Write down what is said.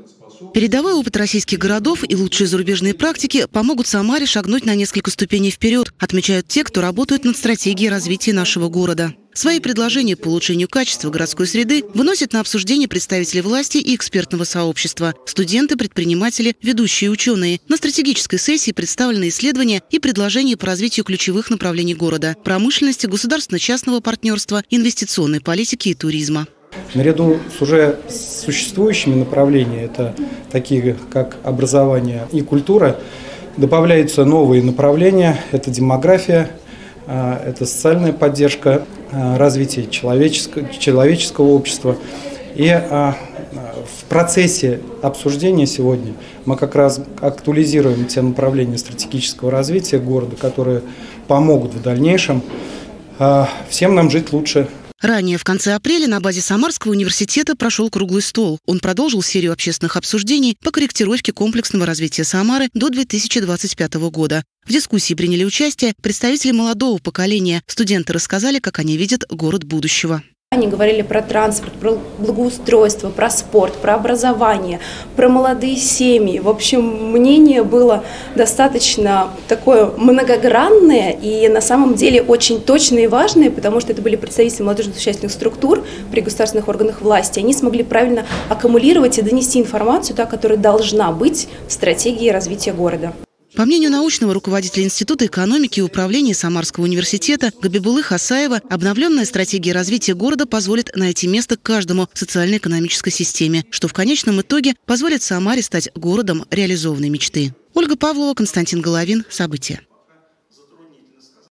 Передовой опыт российских городов и лучшие зарубежные практики помогут Самаре шагнуть на несколько ступеней вперед, отмечают те, кто работает над стратегией развития нашего города. Свои предложения по улучшению качества городской среды выносят на обсуждение представители власти и экспертного сообщества, студенты, предприниматели, ведущие ученые. На стратегической сессии представлены исследования и предложения по развитию ключевых направлений города – промышленности, государственно-частного партнерства, инвестиционной политики и туризма. Наряду с уже существующими направлениями, это такие как образование и культура, добавляются новые направления – это демография, это социальная поддержка, развитие человеческого общества. И в процессе обсуждения сегодня мы как раз актуализируем те направления стратегического развития города, которые помогут в дальнейшем всем нам жить лучше. Ранее, в конце апреля, на базе Самарского университета прошел круглый стол. Он продолжил серию общественных обсуждений по корректировке комплексного развития Самары до 2025 года. В дискуссии приняли участие представители молодого поколения. Студенты рассказали, как они видят город будущего. Они говорили про транспорт, про благоустройство, про спорт, про образование, про молодые семьи. В общем, мнение было достаточно такое многогранное и на самом деле очень точное и важное, потому что это были представители молодежно-общественных структур при государственных органах власти. Они смогли правильно аккумулировать и донести информацию, та, которая должна быть в стратегии развития города. По мнению научного руководителя Института экономики и управления Самарского университета Габибулы Хасаева, обновленная стратегия развития города позволит найти место каждому в социально-экономической системе, что в конечном итоге позволит Самаре стать городом реализованной мечты. Ольга Павлова, Константин Головин. События.